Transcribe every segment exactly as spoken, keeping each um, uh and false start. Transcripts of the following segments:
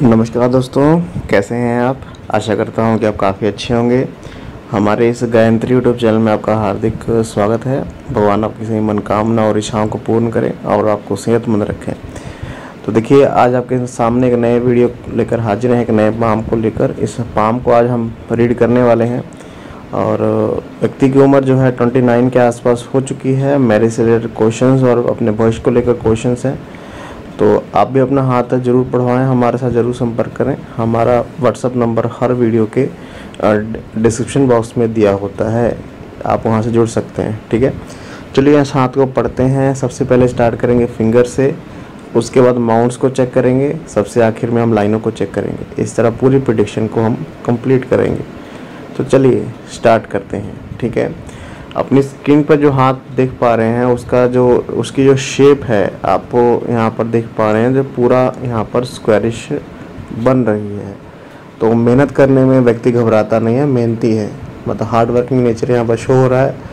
नमस्कार दोस्तों, कैसे हैं आप। आशा करता हूं कि आप काफ़ी अच्छे होंगे। हमारे इस गायत्री यूट्यूब चैनल में आपका हार्दिक स्वागत है। भगवान आपकी सभी मनोकामना और इच्छाओं को पूर्ण करें और आपको सेहतमंद रखें। तो देखिए, आज आपके सामने एक नए वीडियो लेकर हाजिर हैं, एक नए पाम को लेकर। इस पाम को आज हम रीड करने वाले हैं और व्यक्ति की उम्र जो है उनतीस के आसपास हो चुकी है। मैरिज से रिलेटेड क्वेश्चंस और अपने भविष्य को लेकर क्वेश्चंस हैं, तो आप भी अपना हाथ जरूर बढ़वाएं, हमारे साथ ज़रूर संपर्क करें। हमारा व्हाट्सअप नंबर हर वीडियो के डिस्क्रिप्शन बॉक्स में दिया होता है, आप वहां से जुड़ सकते हैं। ठीक है, चलिए इस हाथ को पढ़ते हैं। सबसे पहले स्टार्ट करेंगे फिंगर से, उसके बाद माउंट्स को चेक करेंगे, सबसे आखिर में हम लाइनों को चेक करेंगे। इस तरह पूरी प्रेडिक्शन को हम कंप्लीट करेंगे। तो चलिए स्टार्ट करते हैं। ठीक है, अपनी स्क्रीन पर जो हाथ देख पा रहे हैं उसका जो उसकी जो शेप है आपको यहाँ पर देख पा रहे हैं, जो पूरा यहाँ पर स्क्वायरिश बन रही है। तो मेहनत करने में व्यक्ति घबराता नहीं है, मेहनती है, मतलब हार्ड वर्किंग नेचर यहाँ पर शो हो रहा है।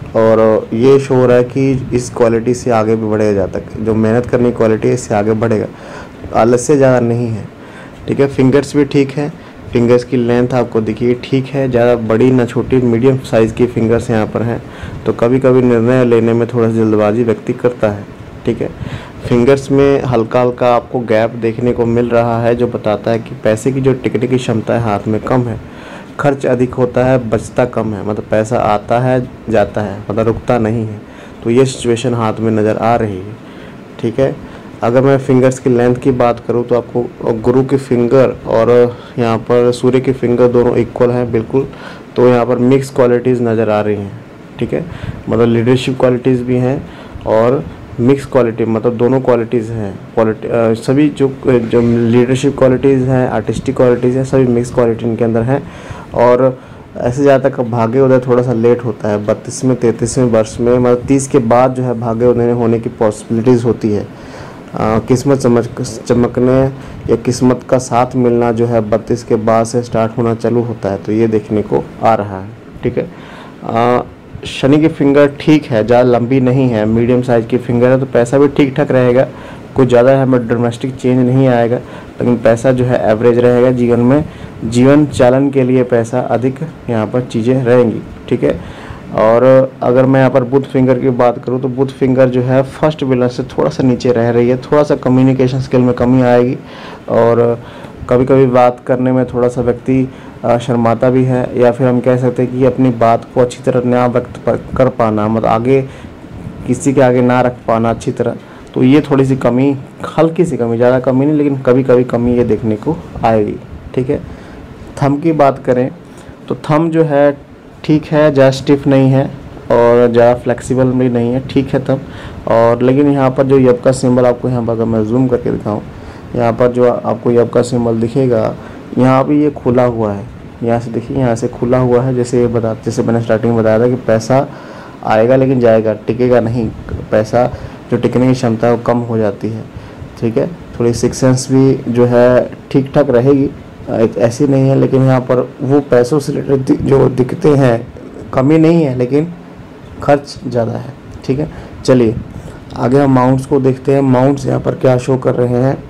और ये शो हो रहा है कि इस क्वालिटी से आगे भी बढ़ेगा, जब तक जो मेहनत करने की क्वालिटी है इससे आगे बढ़ेगा, आलस से ज़्यादा नहीं है। ठीक है, फिंगर्स भी ठीक है, फिंगर्स की लेंथ आपको दिखिए ठीक है, ज़्यादा बड़ी ना छोटी, मीडियम साइज़ की फिंगर्स यहाँ पर हैं। तो कभी कभी निर्णय लेने में थोड़ा जल्दबाजी व्यक्ति करता है। ठीक है, फिंगर्स में हल्का हल्का आपको गैप देखने को मिल रहा है, जो बताता है कि पैसे की जो टिकने की क्षमता है हाथ में कम है, खर्च अधिक होता है, बचता कम है, मतलब पैसा आता है जाता है, मतलब रुकता नहीं है। तो ये सिचुएशन हाथ में नज़र आ रही है। ठीक है, अगर मैं फिंगर्स की लेंथ की बात करूं तो आपको गुरु की फिंगर और यहाँ पर सूर्य की फिंगर दोनों इक्वल हैं बिल्कुल। तो यहाँ पर मिक्स क्वालिटीज़ नज़र आ रही हैं। ठीक है, मतलब लीडरशिप क्वालिटीज़ भी हैं और मिक्स क्वालिटी, मतलब दोनों क्वालिटीज़ हैं। क्वालिटी सभी जो जो लीडरशिप क्वालिटीज़ हैं, आर्टिस्टिक क्वालिटीज़ हैं, सभी मिक्स क्वालिटी इनके अंदर हैं। और ऐसे ज़्यादा तक भाग्य उदय थोड़ा सा लेट होता है, बत्तीसवें तैंतीसवें वर्ष में, मतलब तीस के बाद जो है भाग्य उदय होने की पॉसिबिलिटीज़ होती है। आ, किस्मत चमक चमकने या किस्मत का साथ मिलना जो है बत्तीस के बाद से स्टार्ट होना चालू होता है। तो ये देखने को आ रहा है। ठीक है, आ, शनि की फिंगर ठीक है, ज़्यादा लंबी नहीं है, मीडियम साइज़ की फिंगर है। तो पैसा भी ठीक ठाक रहेगा, कुछ ज़्यादा हमें डोमेस्टिक चेंज नहीं आएगा, लेकिन पैसा जो है एवरेज रहेगा। जीवन में जीवन चालन के लिए पैसा अधिक यहाँ पर चीज़ें रहेंगी। ठीक है, और अगर मैं यहाँ पर बुध फिंगर की बात करूँ तो बुध फिंगर जो है फर्स्ट विलन से थोड़ा सा नीचे रह रही है, थोड़ा सा कम्युनिकेशन स्किल में कमी आएगी और कभी कभी बात करने में थोड़ा सा व्यक्ति शर्माता भी है, या फिर हम कह सकते हैं कि अपनी बात को अच्छी तरह ना व्यक्त कर पाना, मतलब आगे किसी के आगे ना रख पाना अच्छी तरह। तो ये थोड़ी सी कमी, हल्की सी कमी, ज़्यादा कमी नहीं, लेकिन कभी कभी कमी ये देखने को आएगी। ठीक है, थंब की बात करें तो थंब जो है ठीक है, ज़्यादा स्टिफ नहीं है और ज़्यादा फ्लेक्सिबल भी नहीं है, ठीक है तब। और लेकिन यहाँ पर जो यब का सिंबल आपको यहाँ पर अगर मैं जूम करके दिखाऊँ, यहाँ पर जो आपको यब का सिंबल दिखेगा, यहाँ भी ये खुला हुआ है। यहाँ से देखिए, यहाँ से खुला हुआ है, जैसे ये बता जैसे मैंने स्टार्टिंग में बताया था कि पैसा आएगा लेकिन जाएगा, टिकेगा नहीं। पैसा जो टिकने की क्षमता है वो कम हो जाती है। ठीक है, थोड़ी सिक्स सेंस भी जो है ठीक ठाक रहेगी, ऐसी नहीं है, लेकिन यहाँ पर वो पैसों से रिलेटेड जो दिखते हैं कमी नहीं है, लेकिन खर्च ज़्यादा है। ठीक है, चलिए आगे हम माउंट्स को देखते हैं। माउंट्स यहाँ पर क्या शो कर रहे हैं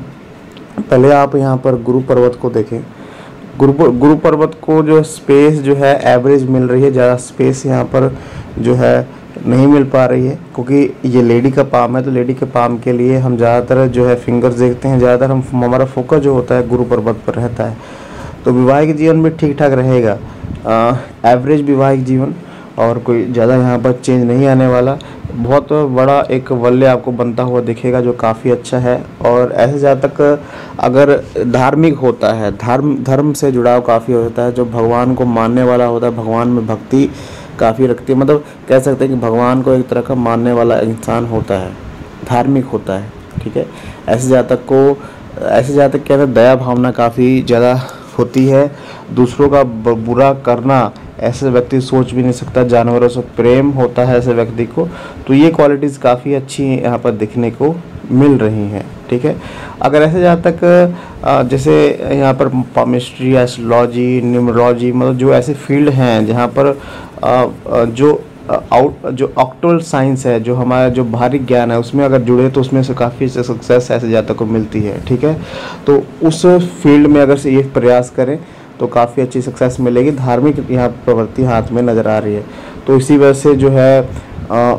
पहले आप यहाँ पर गुरु पर्वत को देखें। गुरु गुरु पर्वत को जो स्पेस जो है एवरेज मिल रही है, ज़्यादा स्पेस यहाँ पर जो है नहीं मिल पा रही है, क्योंकि ये लेडी का पाम है। तो लेडी के पाम के लिए हम ज़्यादातर जो है फिंगर्स देखते हैं, ज़्यादातर हम हमारा फोकस जो होता है गुरु पर्वत पर रहता है। तो वैवाहिक जीवन में ठीक ठाक रहेगा, एवरेज वैवाहिक जीवन, और कोई ज़्यादा यहाँ पर चेंज नहीं आने वाला। बहुत बड़ा एक वल्य आपको बनता हुआ दिखेगा, जो काफ़ी अच्छा है। और ऐसे ज़्यादा तक अगर धार्मिक होता है, धर्म धर्म से जुड़ाव काफ़ी होता है, जो भगवान को मानने वाला होता है, भगवान में भक्ति काफ़ी रखती है, मतलब कह सकते हैं कि भगवान को एक तरह का मानने वाला इंसान होता है, धार्मिक होता है। ठीक है, ऐसे जातक को ऐसे जातक के अंदर दया भावना काफ़ी ज़्यादा होती है, दूसरों का बुरा करना ऐसे व्यक्ति सोच भी नहीं सकता, जानवरों से प्रेम होता है ऐसे व्यक्ति को। तो ये क्वालिटीज़ काफ़ी अच्छी यहाँ पर दिखने को मिल रही हैं। ठीक है, अगर ऐसे जहाँ तक जैसे यहाँ पर पामिस्ट्री, एस्ट्रोलॉजी, न्यूमरोलॉजी, मतलब जो ऐसे फील्ड हैं जहाँ पर जो आउट जो ऑक्टल साइंस है, जो हमारा जो बाहरी ज्ञान है, उसमें अगर जुड़े तो उसमें से काफ़ी सक्सेस ऐसे जातक को मिलती है। ठीक है, तो उस फील्ड में अगर से ये प्रयास करें तो काफ़ी अच्छी सक्सेस मिलेगी। धार्मिक यहाँ प्रवृत्ति हाथ में नज़र आ रही है, तो इसी वजह से जो है आ,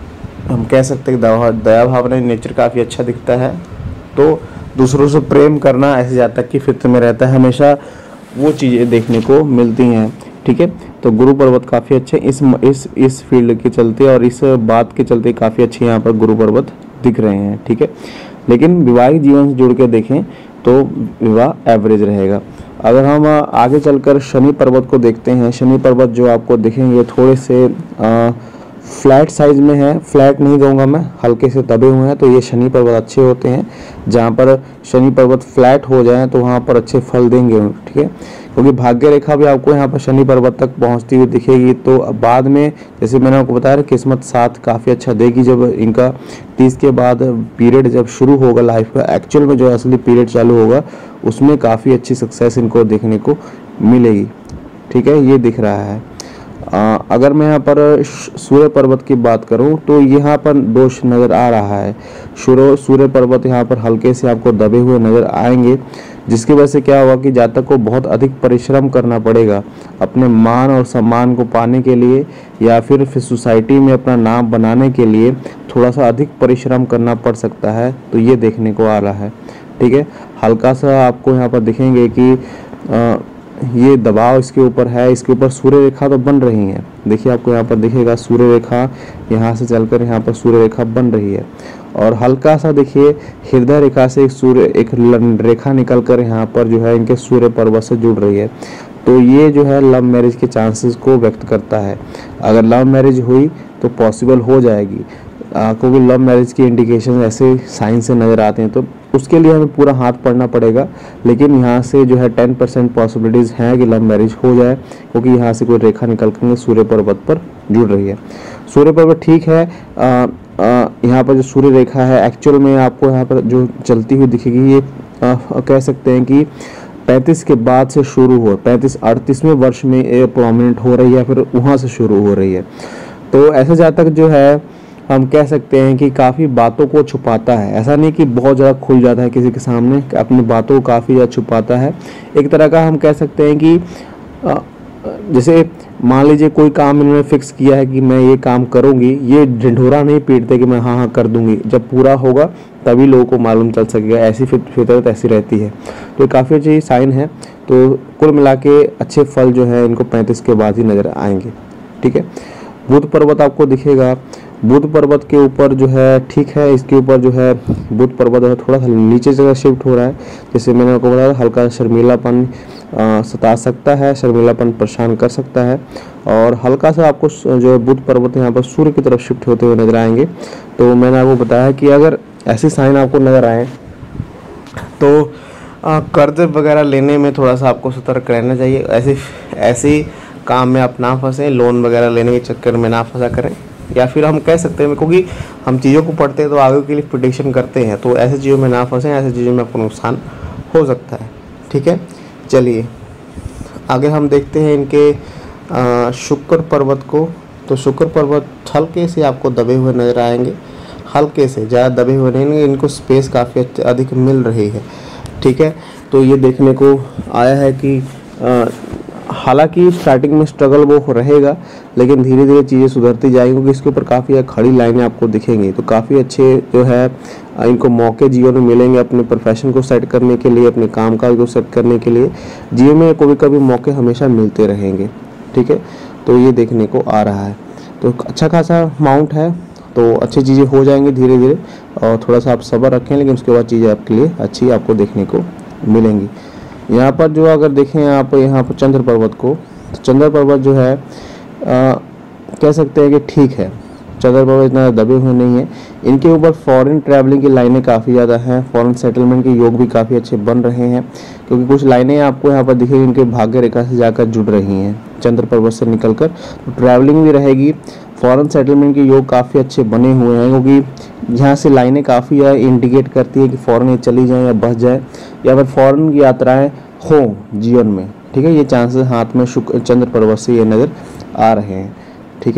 हम कह सकते हैं दया दया भावना नेचर काफ़ी अच्छा दिखता है। तो दूसरों से प्रेम करना ऐसे जातक की फित्र में रहता है, हमेशा वो चीज़ें देखने को मिलती हैं। ठीक है, तो गुरु पर्वत काफ़ी अच्छे इस इस इस फील्ड के चलते और इस बात के चलते काफ़ी अच्छे यहाँ पर गुरु पर्वत दिख रहे हैं। ठीक है, लेकिन वैवाहिक जीवन से जुड़ के देखें तो विवाह एवरेज रहेगा। अगर हम आगे चलकर शनि पर्वत को देखते हैं, शनि पर्वत जो आपको दिखेंगे थोड़े से आ, फ्लैट साइज में है, फ्लैट नहीं कहूँगा मैं, हल्के से दबे हुए हैं, तो ये शनि पर्वत अच्छे होते हैं। जहाँ पर शनि पर्वत फ्लैट हो जाए तो वहाँ पर अच्छे फल देंगे। ठीक है, क्योंकि भाग्य रेखा भी आपको यहाँ पर शनि पर्वत तक पहुँचती हुई दिखेगी, तो बाद में जैसे मैंने आपको बताया किस्मत साथ काफ़ी अच्छा देगी। जब इनका तीस के बाद पीरियड जब शुरू होगा लाइफ का, एक्चुअल में जो असली पीरियड चालू होगा, उसमें काफ़ी अच्छी सक्सेस इनको देखने को मिलेगी। ठीक है, ये दिख रहा है। आ, अगर मैं यहाँ पर सूर्य पर्वत की बात करूँ तो यहाँ पर दोष नज़र आ रहा है। सूर्य सूर्य पर्वत यहाँ पर हल्के से आपको दबे हुए नज़र आएंगे, जिसकी वजह से क्या होगा कि जातक को बहुत अधिक परिश्रम करना पड़ेगा अपने मान और सम्मान को पाने के लिए, या फिर फिर सोसाइटी में अपना नाम बनाने के लिए थोड़ा सा अधिक परिश्रम करना पड़ सकता है। तो ये देखने को आ रहा है। ठीक है, हल्का सा आपको यहाँ पर दिखेंगे कि आ, ये दबाव इसके ऊपर है, इसके ऊपर सूर्य रेखा तो बन रही है। देखिए आपको यहाँ पर दिखेगा सूर्य रेखा यहाँ से चलकर यहाँ पर सूर्य रेखा बन रही है, और हल्का सा देखिए हृदय रेखा से एक सूर्य एक रेखा निकलकर यहाँ पर जो है इनके सूर्य पर्वत से जुड़ रही है। तो ये जो है लव मैरिज के चांसेस को व्यक्त करता है। अगर लव मैरिज हुई तो पॉसिबल हो जाएगी, क्योंकि लव मैरिज की इंडिकेशन ऐसे साइन से नज़र आते हैं, तो उसके लिए हमें पूरा हाथ पढ़ना पड़ेगा। लेकिन यहाँ से जो है टेन परसेंट पॉसिबिलिटीज़ हैं कि लव मैरिज हो जाए, क्योंकि यहाँ से कोई रेखा निकल कर सूर्य पर्वत पर जुड़ रही है। सूर्य पर्वत ठीक है, आ, आ, यहाँ पर जो सूर्य रेखा है एक्चुअल में आपको यहाँ पर जो चलती हुई दिखेगी, ये आ, कह सकते हैं कि पैंतीस के बाद से शुरू हो, पैंतीस अड़तीसवें वर्ष में ये प्रोमिनेंट हो रही है, फिर वहाँ से शुरू हो रही है। तो ऐसे जातक जो है हम कह सकते हैं कि काफ़ी बातों को छुपाता है। ऐसा नहीं कि बहुत ज़्यादा खुल जाता है किसी के सामने, अपनी बातों को काफ़ी ज़्यादा छुपाता है। एक तरह का हम कह सकते हैं कि जैसे मान लीजिए कोई काम इन्होंने फिक्स किया है कि मैं ये काम करूँगी, ये ढिंढोरा नहीं पीटते कि मैं हाँ हाँ कर दूँगी, जब पूरा होगा तभी लोगों को मालूम चल सकेगा। ऐसी फितरत ऐसी रहती है, तो काफ़ी अच्छी साइन है। तो कुल मिला के अच्छे फल जो है इनको पैंतीस के बाद ही नज़र आएंगे। ठीक है, बुध पर्वत आपको दिखेगा। बुध पर्वत के ऊपर जो है ठीक है, इसके ऊपर जो है बुध पर्वत थोड़ा सा नीचे जगह शिफ्ट हो रहा है। जैसे मैंने आपको बताया हल्का शर्मीलापन सता सकता है, शर्मीलापन परेशान कर सकता है, और हल्का सा आपको जो है बुध पर्वत यहाँ पर सूर्य की तरफ शिफ्ट होते हुए नजर आएंगे। तो मैंने आपको बताया कि अगर ऐसी साइन आपको नज़र आए तो कर्ज वगैरह लेने में थोड़ा सा आपको सतर्क रहना चाहिए। ऐसे ऐसे काम में आप ना फंसें, लोन वगैरह लेने के चक्कर में ना फंसा करें, या फिर हम कह सकते हैं क्योंकि हम चीज़ों को पढ़ते हैं तो आगे के लिए प्रिडिक्शन करते हैं, तो ऐसी चीज़ों में ना फंसें, ऐसी चीज़ों में आपको नुकसान हो सकता है। ठीक है, चलिए आगे हम देखते हैं इनके शुक्र पर्वत को। तो शुक्र पर्वत हल्के से आपको दबे हुए नज़र आएंगे, हल्के से, ज़्यादा दबे हुए नहीं, इनको स्पेस काफ़ी अधिक मिल रही है। ठीक है, तो ये देखने को आया है कि हालांकि स्टार्टिंग में स्ट्रगल वो रहेगा, लेकिन धीरे धीरे चीज़ें सुधरती जाएंगी, क्योंकि इसके ऊपर काफ़ी खड़ी लाइनें आपको दिखेंगी। तो काफ़ी अच्छे जो है इनको मौके जीवन में मिलेंगे अपने प्रोफेशन को सेट करने के लिए, अपने काम काज को सेट करने के लिए। जीवन में कभी कभी मौके हमेशा मिलते रहेंगे। ठीक है, तो ये देखने को आ रहा है। तो अच्छा खासा अमाउंट है, तो अच्छी चीज़ें हो जाएंगी धीरे धीरे, और थोड़ा सा आप सब्र रखें, लेकिन उसके बाद चीज़ें आपके लिए अच्छी आपको देखने को मिलेंगी। यहाँ पर जो अगर देखें आप यहाँ पर चंद्र पर्वत को, तो चंद्र पर्वत जो है आ, कह सकते हैं कि ठीक है, चंद्र पर्वत इतना दबे हुए नहीं है। इनके ऊपर फॉरेन ट्रैवलिंग की लाइनें काफ़ी ज़्यादा हैं, फॉरेन सेटलमेंट के योग भी काफ़ी अच्छे बन रहे हैं, क्योंकि कुछ लाइनें आपको यहाँ पर दिखेगी इनके भाग्य रेखा से जाकर जुड़ रही हैं चंद्र पर्वत से निकलकर। तो ट्रैवलिंग भी रहेगी, फॉरेन सेटलमेंट के योग काफ़ी अच्छे बने हुए हैं, क्योंकि यहाँ से लाइनें काफ़ी ज़्यादा इंडिकेट करती है कि फ़ॉरेन चली जाएँ या बस जाए, या फिर फ़ॉरेन की यात्राएँ हों जीवन में। ठीक है, ये चांसेस हाथ में शुक्र चंद्र पर्वत से ये नज़र आ रहे हैं। ठीक है,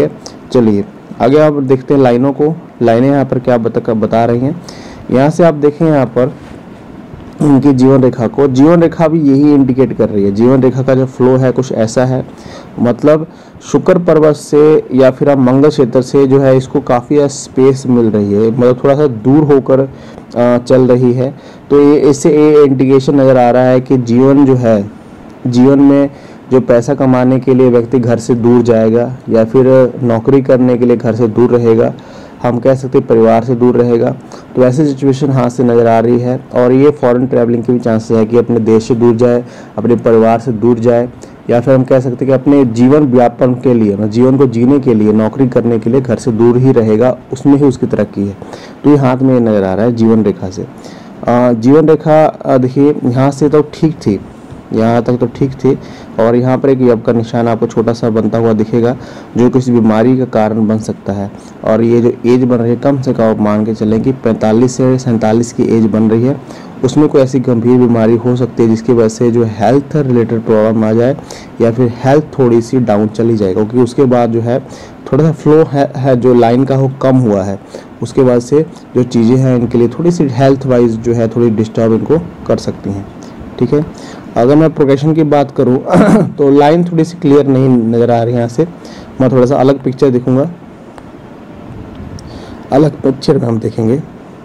चलिए आगे आप देखते हैं लाइनों को। लाइनें यहाँ पर क्या बता बता रही हैं, यहाँ से आप देखें यहाँ पर उनकी जीवन रेखा को। जीवन रेखा भी यही इंडिकेट कर रही है। जीवन रेखा का जो फ्लो है कुछ ऐसा है, मतलब शुक्र पर्वत से या फिर आप मंगल क्षेत्र से जो है इसको काफ़ी स्पेस मिल रही है, मतलब थोड़ा सा दूर होकर चल रही है। तो ये इससे ये इंडिकेशन नज़र आ रहा है कि जीवन जो है, जीवन में जो पैसा कमाने के लिए व्यक्ति घर से दूर जाएगा या फिर नौकरी करने के लिए घर से दूर रहेगा, हम कह सकते हैं परिवार से दूर रहेगा। तो ऐसी सिचुएशन हाथ से नज़र आ रही है। और ये फॉरेन ट्रैवलिंग के भी चांसेस है कि अपने देश से दूर जाए, अपने परिवार से दूर जाए, या फिर हम कह सकते हैं कि अपने जीवन व्यापन के लिए, जीवन को जीने के लिए, नौकरी करने के लिए घर से दूर ही रहेगा, उसमें ही उसकी तरक्की है। तो ये हाथ में नज़र आ रहा है जीवन रेखा से। जीवन रेखा देखिए यहाँ से तो ठीक थी, यहाँ तक तो ठीक थी। और यहाँ पर एक योग का निशान आपको छोटा सा बनता हुआ दिखेगा जो किसी बीमारी का कारण बन सकता है। और ये जो एज बन रही है, कम से कम आप मान के चलें कि पैंतालीस से सैंतालीस की एज बन रही है, उसमें कोई ऐसी गंभीर बीमारी हो सकती है जिसकी वजह से जो हेल्थ रिलेटेड प्रॉब्लम आ जाए या फिर हेल्थ थोड़ी सी डाउन चली जाए, क्योंकि उसके बाद जो है थोड़ा सा फ्लो है, है जो लाइन का वो कम हुआ है, उसके बाद से जो चीज़ें हैं इनके लिए थोड़ी सी हेल्थ वाइज जो है थोड़ी डिस्टर्ब इनको कर सकती हैं। ठीक है, अगर मैं प्रोग्रेशन की बात करूं तो लाइन थोड़ी सी क्लियर नहीं नज़र आ रही है। यहाँ से मैं थोड़ा सा अलग पिक्चर दिखूंगा, अलग पिक्चर में हम देखेंगे।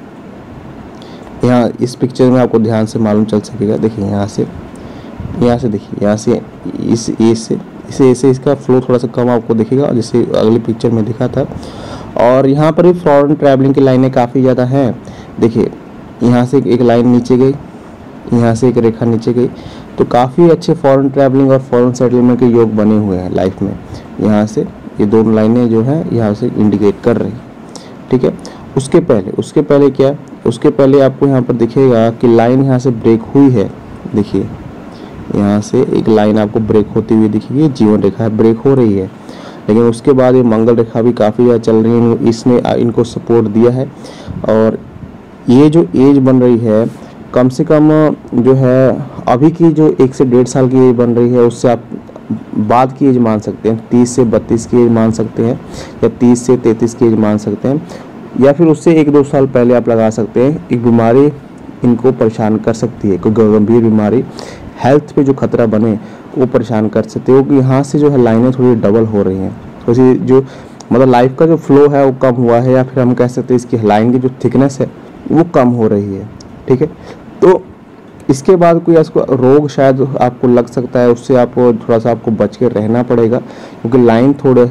यहाँ इस पिक्चर में आपको ध्यान से मालूम चल सकेगा। देखिए यहाँ से, यहाँ से देखिए, यहाँ से इस ए से इसे ऐसे इसका फ्लो थोड़ा सा कम आपको दिखेगा जैसे अगली पिक्चर में दिखा था। और यहाँ पर भी फॉरेन ट्रैवलिंग की लाइनें काफ़ी ज़्यादा हैं। देखिए यहाँ से एक लाइन नीचे गई, यहाँ से एक रेखा नीचे गई, तो काफ़ी अच्छे फॉरेन ट्रैवलिंग और फॉरेन सेटलमेंट के योग बने हुए हैं लाइफ में। यहाँ से ये दोनों लाइनें जो हैं यहाँ से इंडिकेट कर रही। ठीक है, उसके पहले उसके पहले क्या, उसके पहले आपको यहाँ पर दिखेगा कि लाइन यहाँ से ब्रेक हुई है। देखिए यहाँ से एक लाइन आपको ब्रेक होती हुई दिखेगी, जीवन रेखा ब्रेक हो रही है। लेकिन उसके बाद ये मंगल रेखा भी काफ़ी ज़्यादा चल रही है, इसने इनको सपोर्ट दिया है। और ये जो एज बन रही है कम से कम जो है अभी की जो एक से डेढ़ साल की एज बन रही है उससे आप बाद की एज मान सकते हैं, तीस से बत्तीस की एज मान सकते हैं, या तीस से तैंतीस की एज मान सकते हैं, या फिर उससे एक दो साल पहले आप लगा सकते हैं। एक बीमारी इनको परेशान कर सकती है, कोई गंभीर बीमारी, हेल्थ पे जो खतरा बने वो परेशान कर सकते हो। कि यहाँ से जो है लाइनें थोड़ी डबल हो रही हैं, तो जो मतलब लाइफ का जो फ्लो है वो कम हुआ है, या फिर हम कह सकते हैं इसकी लाइन की जो थिकनेस है वो कम हो रही है। ठीक है, तो इसके बाद कोई इसको रोग शायद आपको लग सकता है, उससे आपको थोड़ा सा आपको बच के रहना पड़ेगा, क्योंकि लाइन थोड़ा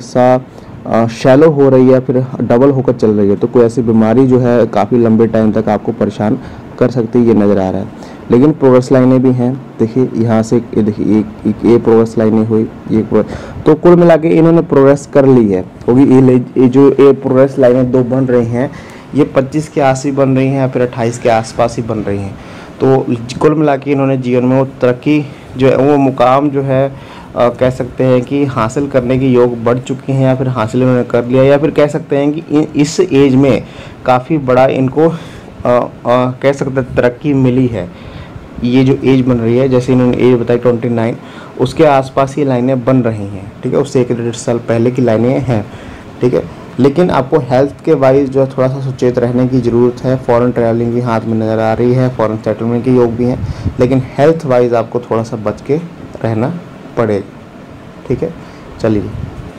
सा शैलो हो रही है, फिर डबल होकर चल रही है। तो कोई ऐसी बीमारी जो है काफ़ी लंबे टाइम तक आपको परेशान कर सकती है, ये नज़र आ रहा है। लेकिन प्रोग्रेस लाइनें भी हैं। देखिए यहाँ से ये देखिए एक एक ये प्रोग्रेस लाइनें हुई, ये तो कुल मिला के इन्होंने प्रोग्रेस कर ली है, क्योंकि ये, ये जो ये प्रोग्रेस लाइनें दो बन रही हैं ये पच्चीस के आस ही बन रही हैं या फिर अट्ठाईस के आसपास ही बन रही हैं। तो कुल मिला के इन्होंने जीवन में वो तरक्की जो है वो मुकाम जो है आ, कह सकते हैं कि हासिल करने के योग बढ़ चुके हैं, या फिर हासिल इन्होंने कर लिया, या फिर कह सकते हैं कि इस एज में काफ़ी बड़ा इनको आ, आ, कह सकते हैं तरक्की मिली है। ये जो एज बन रही है, जैसे इन्होंने एज बताई ट्वेंटी नाइन, उसके आसपास ये लाइनें बन रही हैं। ठीक है, उससे एक डेढ़ साल पहले की लाइनें हैं। ठीक है, लेकिन आपको हेल्थ के वाइज जो है थोड़ा सा सचेत रहने की ज़रूरत है। फॉरेन ट्रैवलिंग भी हाथ में नज़र आ रही है, फॉरेन सेटलमेंट के योग भी हैं, लेकिन हेल्थ वाइज आपको थोड़ा सा बच के रहना पड़ेगा। ठीक है, चलिए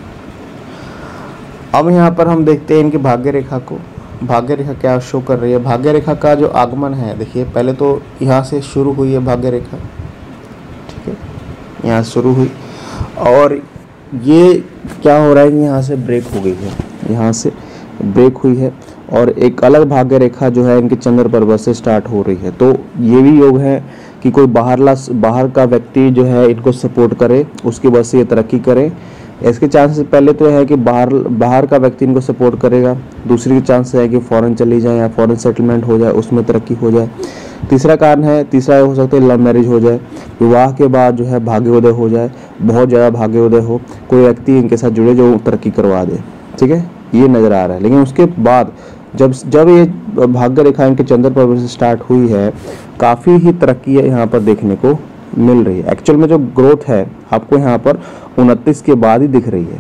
अब यहाँ पर हम देखते हैं इनकी भाग्य रेखा को। भाग्य रेखा क्या शो कर रही है, भाग्य रेखा का जो आगमन है, देखिए पहले तो यहाँ से शुरू हुई है भाग्य रेखा। ठीक है, यहाँ से शुरू हुई और ये क्या हो रहा है कि यहाँ से ब्रेक हो गई है, यहाँ से ब्रेक हुई है, और एक अलग भाग्य रेखा जो है इनके चंद्र पर्वत से स्टार्ट हो रही है। तो ये भी योग है कि कोई बाहरला बाहर का व्यक्ति जो है इनको सपोर्ट करे, उसकी वजह से ये तरक्की करे। इसके चांसेस पहले तो है कि बाहर बाहर का व्यक्ति इनको सपोर्ट करेगा, दूसरी के चांस है कि फॉरेन चली जाए या फॉरेन सेटलमेंट हो जाए, उसमें तरक्की हो जाए। तीसरा कारण है, तीसरा हो सकता है लव मैरिज हो जाए, विवाह के बाद जो है भाग्योदय हो जाए, बहुत ज़्यादा भाग्योदय हो, कोई व्यक्ति इनके साथ जुड़े जो तरक्की करवा दे। ठीक है, ये नज़र आ रहा है। लेकिन उसके बाद जब जब ये भाग्य रेखा इनके चंद्र पर्वत से स्टार्ट हुई है, काफ़ी ही तरक्की यहाँ पर देखने को मिल रही है। एक्चुअल में जो ग्रोथ है आपको यहाँ पर उनतीस के बाद ही दिख रही है।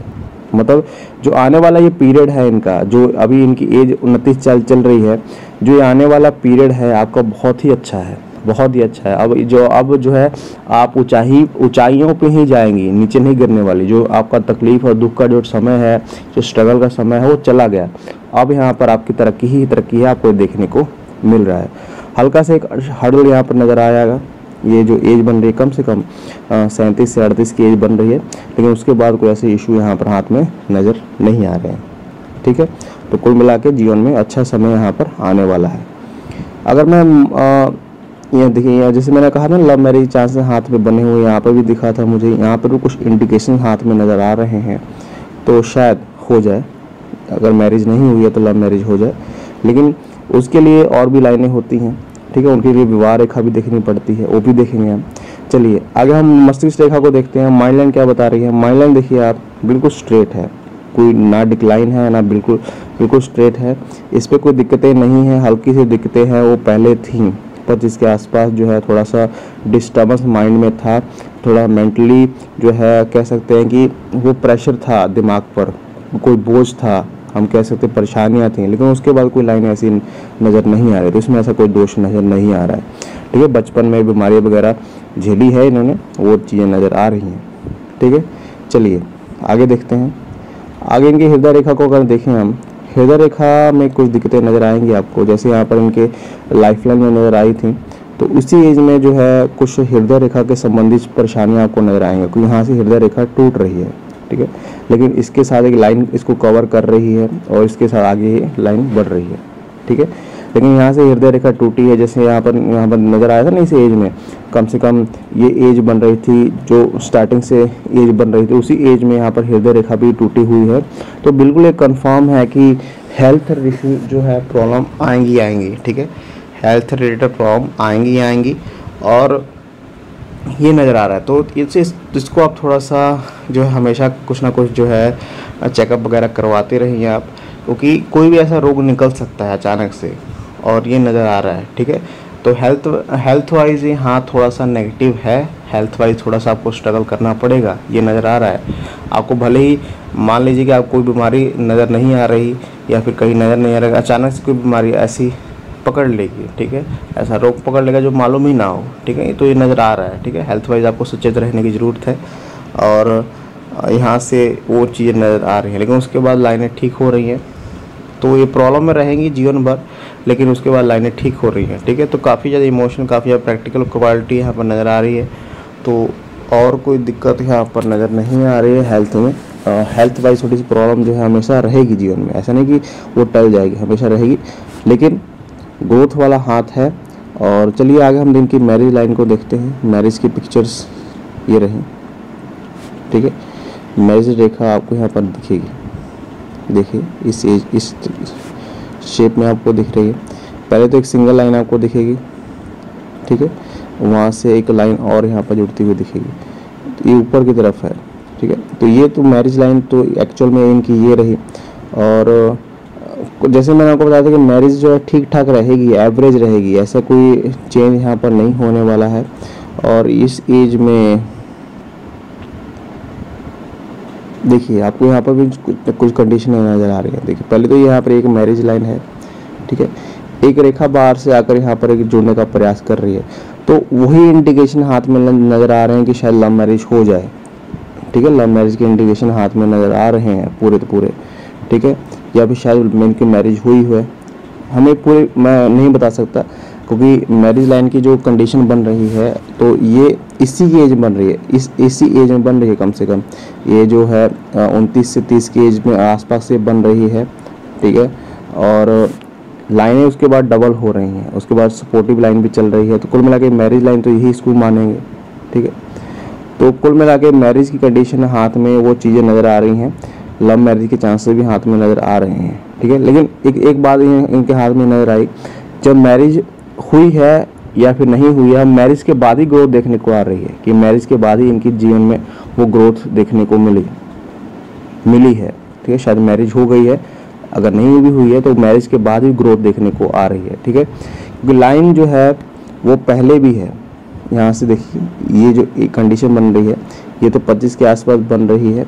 मतलब जो आने वाला ये पीरियड है इनका, जो अभी इनकी एज उनतीस साल चल रही है, जो ये आने वाला पीरियड है आपका बहुत ही अच्छा है, बहुत ही अच्छा है। अब जो अब जो है आप ऊंचाई ऊंचाइयों पे ही जाएंगी, नीचे नहीं गिरने वाली। जो आपका तकलीफ और दुख का जो समय है, जो स्ट्रगल का समय है, वो चला गया। अब यहाँ पर आपकी तरक्की ही तरक्की है, आपको देखने को मिल रहा है। हल्का से एक हर्डल यहाँ पर नज़र आएगा। ये जो एज बन रही है कम से कम सैंतीस से अड़तीस की एज बन रही है, लेकिन उसके बाद कोई ऐसे इशू यहाँ पर हाथ में नज़र नहीं आ रहे हैं। ठीक है, तो कुल मिला के जीवन में अच्छा समय यहाँ पर आने वाला है। अगर मैं आ, ये देखिए, जैसे मैंने कहा ना लव मैरिज चांसेस हाथ में बने हुए, यहाँ पर भी दिखा था मुझे, यहाँ पर भी कुछ इंडिकेशन हाथ में नज़र आ रहे हैं, तो शायद हो जाए। अगर मैरिज नहीं हुई है तो लव मैरिज हो जाए, लेकिन उसके लिए और भी लाइनें होती हैं। ठीक है, उनके लिए विवाह रेखा भी देखनी पड़ती है, वो भी देखेंगे हम। चलिए आगे हम मस्तिष्क रेखा को देखते हैं। माइंड लाइन क्या बता रही है? माइंड लाइन देखिए आप, बिल्कुल स्ट्रेट है, कोई ना डिक्लाइन है ना बिल्कुल बिल्कुल स्ट्रेट है। इस पर कोई दिक्कतें नहीं हैं, हल्की सी दिक्कतें हैं वो पहले थी, पर जिसके आसपास जो है थोड़ा सा डिस्टर्बेंस माइंड में था, थोड़ा मेंटली जो है कह सकते हैं कि वो प्रेशर था दिमाग पर, कोई बोझ था, हम कह सकते हैं परेशानियां थी, लेकिन उसके बाद कोई लाइन ऐसी नज़र नहीं आ रही, तो इसमें ऐसा कोई दोष नज़र नहीं आ रहा है। ठीक है, बचपन में बीमारियां वगैरह झेली है इन्होंने, वो चीज़ें नज़र आ रही हैं। ठीक है, चलिए आगे देखते हैं। आगे इनकी हृदय रेखा को अगर देखें हम, हृदय रेखा में कुछ दिक्कतें नज़र आएंगी आपको, जैसे यहाँ पर इनके लाइफ लाइन में नज़र आई थी, तो उसी एज में जो है कुछ हृदय रेखा के संबंधित परेशानियाँ आपको नज़र आएंगी, क्योंकि यहाँ से हृदय रेखा टूट रही है। ठीक है, लेकिन इसके साथ एक लाइन इसको कवर कर रही है और इसके साथ आगे लाइन बढ़ रही है। ठीक है, लेकिन यहाँ से हृदय रेखा टूटी है, जैसे यहाँ पर यहाँ पर नज़र आया था ना, इस एज में कम से कम ये एज बन रही थी, जो स्टार्टिंग से एज बन रही थी, उसी एज में यहाँ पर हृदय रेखा भी टूटी हुई है। तो बिल्कुल एक कंफर्म है कि हेल्थ इशू जो है प्रॉब्लम आएंगी आएंगी ठीक है, हेल्थ रिलेटेड प्रॉब्लम आएंगी आएंगी और ये नज़र आ रहा है। तो इससे इसको आप थोड़ा सा जो है हमेशा कुछ ना कुछ जो है चेकअप वगैरह करवाते रहिए आप, क्योंकि कोई भी ऐसा रोग निकल सकता है अचानक से, और ये नज़र आ रहा है। ठीक है, तो हेल्थ हेल्थ वाइज ये हाँ थोड़ा सा नेगेटिव है, हेल्थ वाइज थोड़ा सा आपको स्ट्रगल करना पड़ेगा, ये नज़र आ रहा है आपको। भले ही मान लीजिए कि आपको कोई बीमारी नज़र नहीं आ रही या फिर कहीं नज़र नहीं आ रहा, अचानक से कोई बीमारी ऐसी पकड़ लेगी, ठीक है, ऐसा रोग पकड़ लेगा जो मालूम ही ना हो। ठीक है, तो ये नज़र आ रहा है। ठीक है, हेल्थ वाइज आपको सचेत रहने की ज़रूरत है, और यहाँ से वो चीज़ें नज़र आ रही हैं, लेकिन उसके बाद लाइनें ठीक हो रही हैं। तो ये प्रॉब्लम में रहेंगी जीवन भर, लेकिन उसके बाद लाइनें ठीक हो रही हैं। ठीक है, तो काफ़ी ज़्यादा इमोशन, काफ़ी ज़्यादा प्रैक्टिकल क्वालिटी यहाँ पर नज़र आ रही है। तो और कोई दिक्कत यहाँ पर नज़र नहीं आ रही है हेल्थ में। हेल्थ वाइज थोड़ी सी प्रॉब्लम जो है हमेशा रहेगी जीवन में, ऐसा नहीं कि वो टल जाएगी, हमेशा रहेगी, लेकिन ग्रोथ वाला हाथ है। और चलिए आगे हम दिन की मैरिज लाइन को देखते हैं। मैरिज की पिक्चर्स ये रही। ठीक है, मैरिज रेखा आपको यहाँ पर दिखेगी, देखिए इस एज इस शेप में आपको दिख रही है। पहले तो एक सिंगल लाइन आपको दिखेगी, ठीक है, वहाँ से एक लाइन और यहाँ पर जुड़ती हुई दिखेगी, तो ये ऊपर की तरफ है। ठीक है, तो ये तो मैरिज लाइन तो एक्चुअल में इनकी ये रही। और जैसे मैंने आपको बताया था कि मैरिज जो है ठीक ठाक रहेगी, एवरेज रहेगी, ऐसा कोई चेंज यहाँ पर नहीं होने वाला है। और इस एज में देखिए आपको यहाँ पर भी कुछ कंडीशन नज़र आ रही है। देखिए पहले तो यहाँ पर एक मैरिज लाइन है, ठीक है, एक रेखा बाहर से आकर यहाँ पर एक जुड़ने का प्रयास कर रही है, तो वही इंडिकेशन हाथ में नज़र आ रहे हैं कि शायद लव मैरिज हो जाए। ठीक है, लव मैरिज के इंडिकेशन हाथ में नज़र आ रहे हैं पूरे तो पूरे। ठीक है, या फिर शायद इनकी मैरिज हुई है, हमें पूरे मैं नहीं बता सकता, क्योंकि मैरिज लाइन की जो कंडीशन बन रही है तो ये इसी की एज बन रही है, इस इसी एज में बन रही है, कम से कम ये जो है उनतीस से तीस की एज में आसपास से बन रही है। ठीक है, और लाइनें उसके बाद डबल हो रही हैं, उसके बाद सपोर्टिव लाइन भी चल रही है। तो कुल मिला के मैरिज लाइन तो यही इसको मानेंगे। ठीक है, तो कुल मिला के मैरिज की कंडीशन हाथ में वो चीज़ें नज़र आ रही हैं, लव मैरिज के चांसेस भी हाथ में नज़र आ रहे हैं। ठीक है, लेकिन एक एक बात इनके हाथ में नज़र आई, जब मैरिज हुई है या फिर नहीं हुई है, मैरिज के बाद ही ग्रोथ देखने को आ रही है, कि मैरिज के बाद ही इनकी जीवन में वो ग्रोथ देखने को मिली मिली है। ठीक है, शायद मैरिज हो गई है, अगर नहीं भी हुई है तो मैरिज के बाद ही ग्रोथ देखने को आ रही है। ठीक है, क्योंकि लाइन जो है वो पहले भी है, यहाँ से देखिए ये जो एक कंडीशन बन रही है, ये तो पच्चीस के आसपास बन रही है,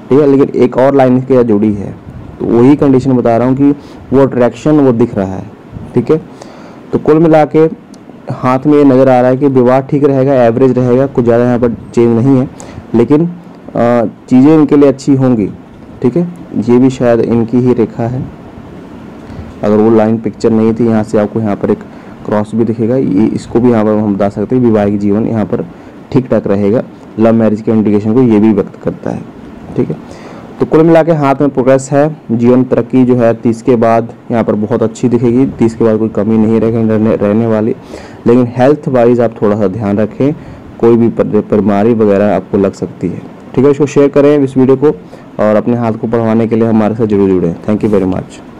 ठीक है। लेकिन एक और लाइन इसके साथ जुड़ी है, तो वही कंडीशन बता रहा हूँ कि वो अट्रैक्शन वो दिख रहा है, ठीक है। तो कुल मिला के हाथ में ये नज़र आ रहा है कि विवाह ठीक रहेगा, एवरेज रहेगा, कुछ ज़्यादा यहाँ पर चेंज नहीं है, लेकिन चीज़ें इनके लिए अच्छी होंगी, ठीक है। ये भी शायद इनकी ही रेखा है, अगर वो लाइन पिक्चर नहीं थी, यहाँ से आपको यहाँ पर एक क्रॉस भी दिखेगा, ये इसको भी यहाँ पर हम बता सकते हैं वैवाहिक जीवन यहाँ पर ठीक ठाक रहेगा। लव मैरिज के इंडिकेशन को ये भी व्यक्त करता है, ठीक है। तो कुल मिला के हाथ में प्रोग्रेस है, जीवन तरक्की जो है तीस के बाद यहाँ पर बहुत अच्छी दिखेगी, तीस के बाद कोई कमी नहीं रहेगी रहने वाली। लेकिन हेल्थ वाइज आप थोड़ा सा ध्यान रखें, कोई भी बीमारी वगैरह आपको लग सकती है, ठीक है। इसको शेयर करें इस वीडियो को, और अपने हाथ को बढ़वाने के लिए हमारे साथ जरूर जुड़ें। Thank you very much.